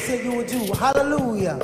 said you would do. Hallelujah.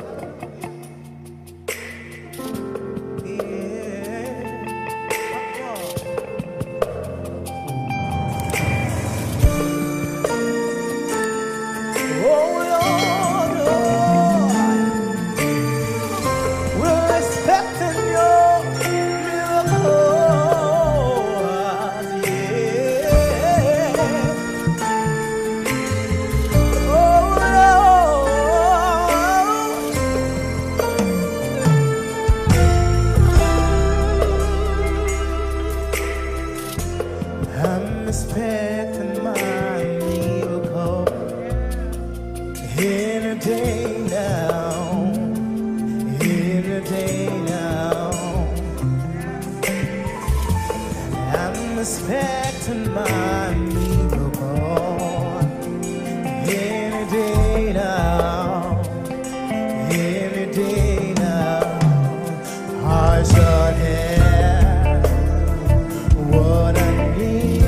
I'm expecting my miracle any day now, any day now. I'm expecting my miracle any day now, any day now. I shall have what I need.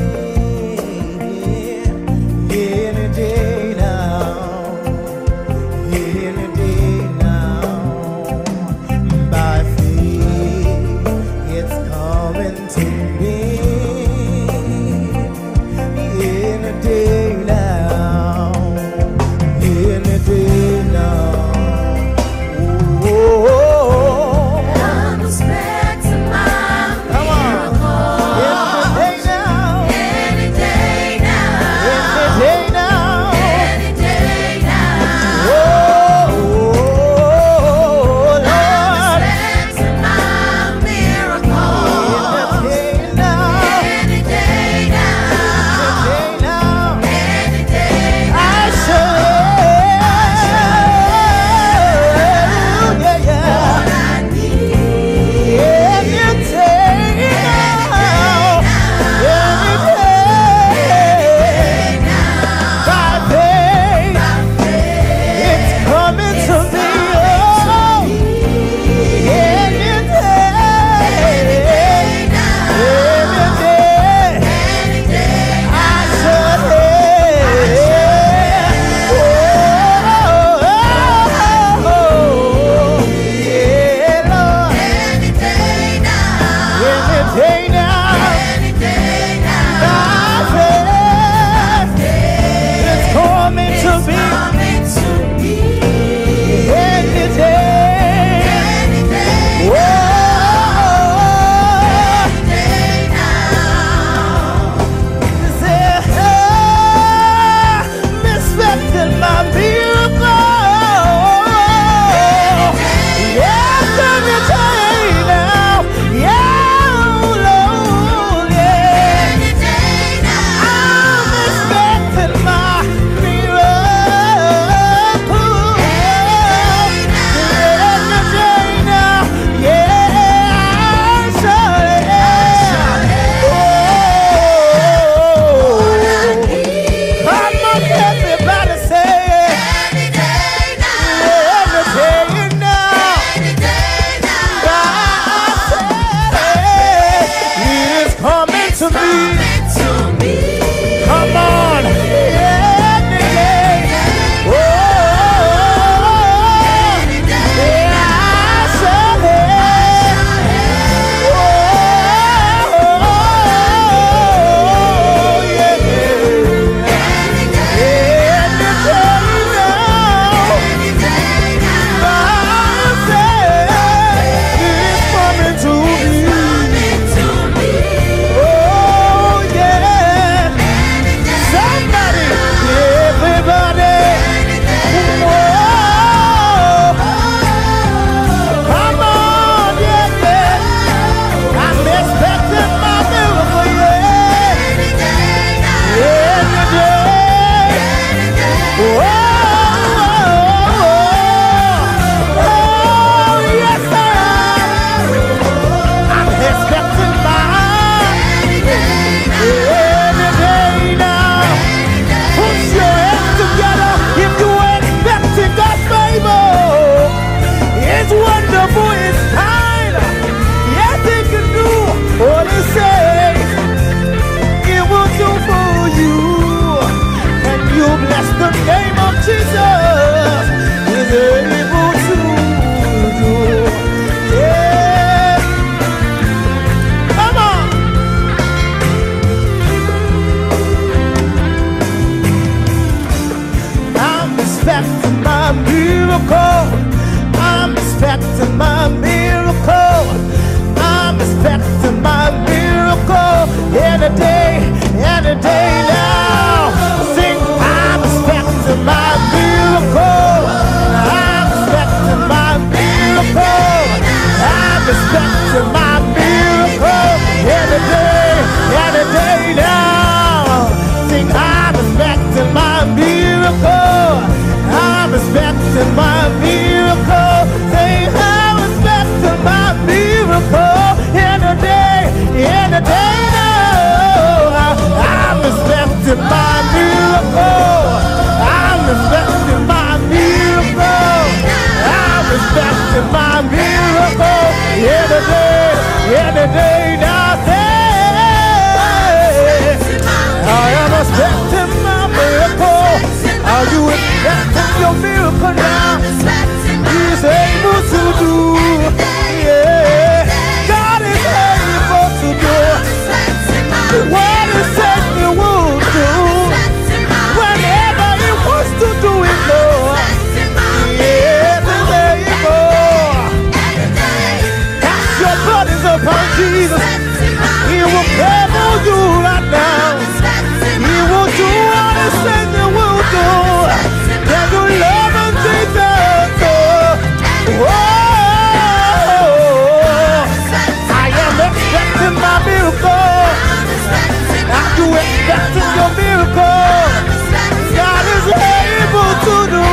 expecting my miracle. I'm expecting my miracle. I'm expecting my miracle any day now. Sing, I'm expecting my miracle. I'm expecting my miracle. I'm expecting my miracle any day now. Sing, I'm expecting my miracle. I'm expecting my miracle. Sing, I'm expecting my miracle any day now. I'm expecting my miracle. I'm expecting my miracle. I'm expecting my miracle any day now. I am expecting my miracle. Are you expecting your miracle now? He's able to do. Yeah, God is able to do what He said He will do. Whenever He wants to do it, Lord. Yes, He's able. Cast your burdens upon Jesus. He will cover you right now. He will do what He said He will do. Can you love Him, Jesus? I am expecting my miracle. Are you expecting your miracle? God is able to do.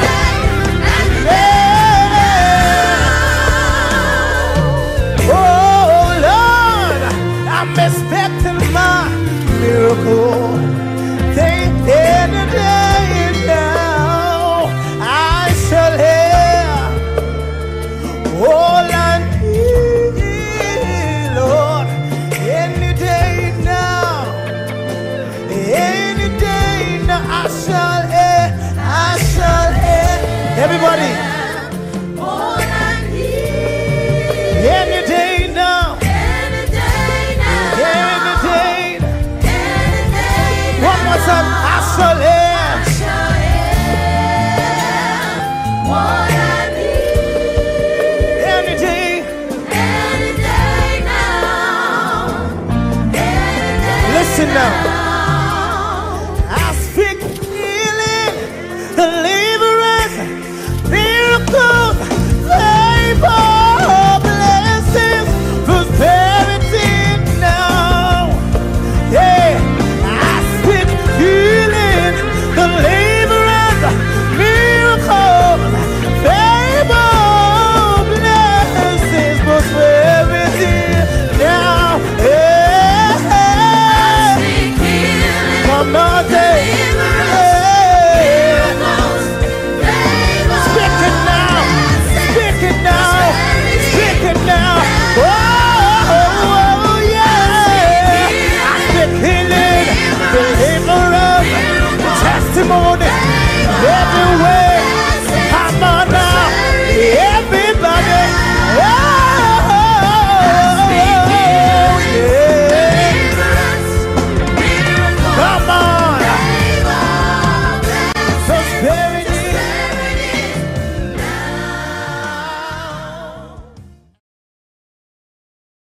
Yeah. Oh Lord, I'm expecting my miracle. Any day now, I shall have all I need, Lord. Any day now, I shall have, everybody. All I need. Any day now. One more time. I shall have what I need. Any day now. Listen now.